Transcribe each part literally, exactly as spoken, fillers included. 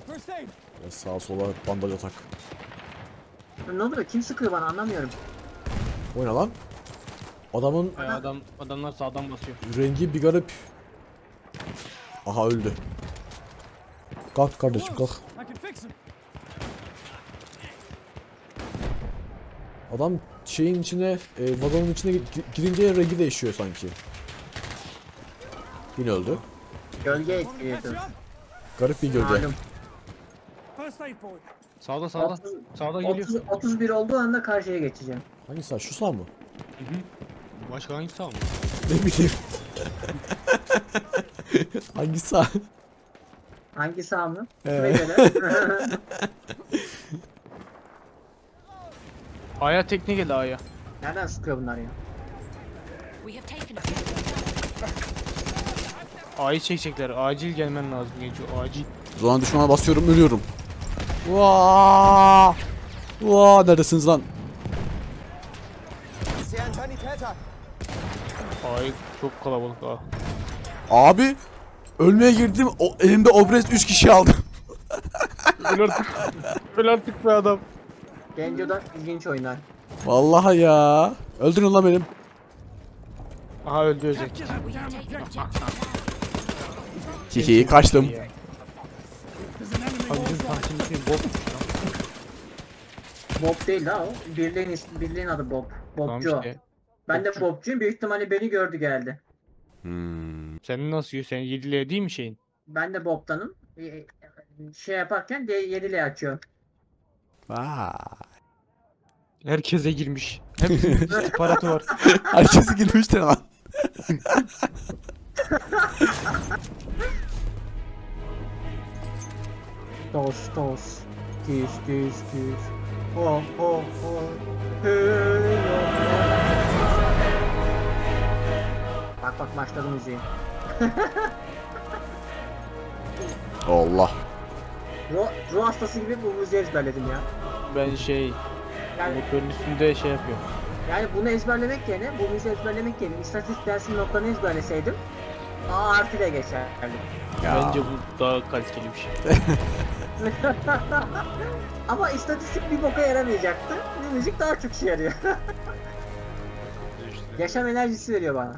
Ve sağa sola bandaj atak. Ne oluyor? Kim sıkıyor bana anlamıyorum. O ne lan? Adamın Ee, adam adamlar sağdan basıyor. rengi bir garip. Aha öldü. Kalk kardeşim kalk. Adam şeyin içine, e, vagonun içine gi- girince rengi değişiyor sanki. Yine öldü. Gölge etkiliyordu. Garip bir gölge. Malum. Sağda sağda. otuz, Sağda geliyor. otuz, otuz bir olduğu anda karşıya geçeceğim. Hangi sağ? Şu sağ mı? Hı hı. Başka hangisi sağ mı? Ne bileyim. Hangi sağ? Hangi sağ mı? Ee. Kime göre? A'ya tekne geldi A'ya. Nereden sıkıyor bunlar ya? A'yı çekecekler. Acil gelmen lazım Genco. Acil. O zaman düşmana basıyorum, ölüyorum. Vaa! Vaa, neredesiniz lan? A'yı çok kalabalık A. Abi, ölmeye girdim. O elimde obres üç kişi aldım. Öl artık. Öl artık be adam. Genco'dan ilginç oynar. Vallahi ya. Öldürün lan benim. Aha öldü Özek. Hihi kaçtım. Abi bizim tahtinin ismi Bob. Bob değil ha o. Birliğin, is- birliğin adı Bob. Tamam Bobcu o. işte. Ben de Bobcu. Bobcuyum. Büyük ihtimalle beni gördü geldi. Hmm. Senin nasıl yiyor? Senin yediliğe değil mi şeyin? Ben de Bob'tanım. Ee, Şey yaparken de yedili açıyorum. Vay. Herkese girmiş. Hepsinin istihbaratı var. Herkesi girmiştir lan. Tos tos. Düz düz düz. Ho ho ho. Hey, bak bak başladı müziği. Allah. Ruh, ruh hastası gibi bu müziği ezberledim ya. Ben şey... Yani, Motorun üstünde şey yapıyorum. yani bunu ezberlemek yerine, bu müziği ezberlemek yerine istatistik dersinin notlarını ezberleseydim A artı ile geçerdim. Ya. Bence bu daha kaliteli bir şey. Ama istatistik bir boka yaramayacaktı. Bu müzik daha çok işe yarıyor. Yaşam enerjisi veriyor bana.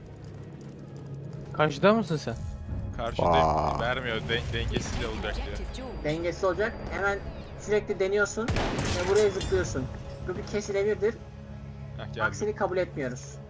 Karşıda mısın sen? Karşıda Vaa. vermiyor, den dengesiz olacak diyor. Dengesiz olacak. Hemen sürekli deniyorsun ve buraya zıplıyorsun. Bu bir kesilebilirdir. Heh, geldi. Aksini kabul etmiyoruz.